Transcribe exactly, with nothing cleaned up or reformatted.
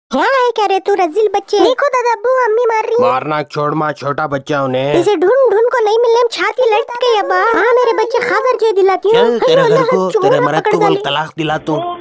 क्या है क्या रे तू रजील बच्चे। देखो दादा अब्बू अम्मी मार रही है। मारना छोड़ माँ, छोटा बच्चा उन्हें। इसे ढूंढ ढूंढ को नहीं मिलने में छाती लटक गई अब्बा। हाँ मेरे बच्चे खादर जो दिलाती हूँ। चल तेरे घर को तेरे मर्द को बोल तलाक दिला तू।